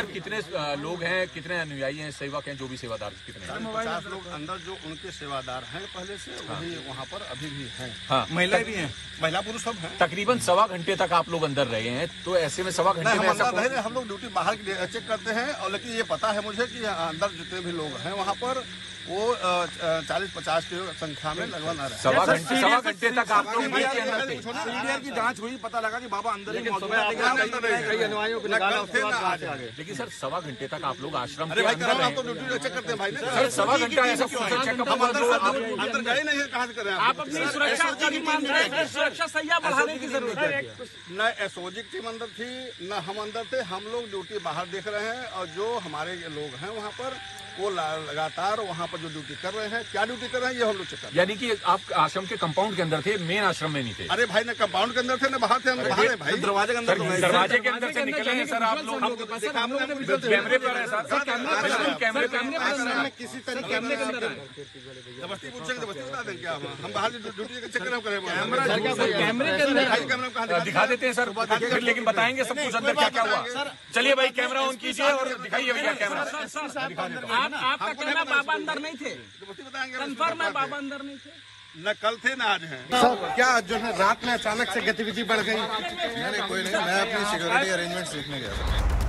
Sir कितने लोग हैं, कितने अनुयायी हैं, सेवक हैं, जो भी सेवादार कितने हैं? 50 लोग अंदर जो उनके सेवादार हैं पहले से, वही वहाँ पर अभी भी हैं। हाँ, महिलाएं भी हैं, महिला पुरुष सब हैं। तकरीबन 1.25 घंटे तक आप लोग अंदर रहे हैं, तो ऐसे में 1.25 घंटे में ऐसा हम लोग ड्यूटी बाहर चेक करते हैं, और लेकिन ये पता है मुझे कि अंदर जितने भी लोग हैं वहाँ पर वो 40-50 की संख्या में लगभग आ रहे हैं। 1.25 घंटे तक आप लोग सीडीआर की जांच हुई, पता लगा कि बाबा अंदर ही मौजूद है, लेकिन सर 1.25 घंटे तक आप लोग आश्रम के अरे भाई अंदर आप तो ड्यूटी चेक करते हैं भाई। सर 1.25 घंटा ऐसा चेकअप अंदर गए नहीं, कहाँ से करें? आप अपनी सुरक्षा का भी मान रहे हैं, सुरक्षा सैया बढ़ाने की जरूरत है। न एसओजी टीम अंदर थी, न हम अंदर थे। हम लोग ड्यूटी बाहर देख रहे हैं, और जो हमारे लोग हैं वहाँ पर वो लगातार वहाँ पर जो ड्यूटी कर रहे हैं, क्या ड्यूटी कर रहे हैं ये हम लोग चेक कर रहे हैं। यानी कि आप आश्रम के कंपाउंड के अंदर थे, मेन आश्रम में नहीं थे? अरे भाई, न कंपाउंड के अंदर थे, न बाहर थे, बाहर भाई दरवाजे के अंदर। दरवाजे के अंदर से निकले हैं सर आप लोग? कैमरे पर है सर, कैमरे पर किसी तरह कैमरे के अंदर जबरदस्ती पूछेंगे, जबरदस्ती बता देंगे क्या? हम बाहर ड्यूटी चेक करें, कैमरे के अंदर दिखा देते हैं सर, लेकिन बताएंगे सब कुछ अंदर क्या क्या हुआ। चलिए भाई कैमरा ऑन कीजिए और दिखाइए भैया कैमरा। आपका कहना बाबा अंदर नहीं थे? कंफर्म है बाबा अंदर नहीं थे? न कल थे न आज हैं। सर क्या जो है रात में अचानक से गतिविधि बढ़ गई? नहीं कोई नहीं, मैं अपनी सिक्योरिटी अरेंजमेंट्स देखने गया था।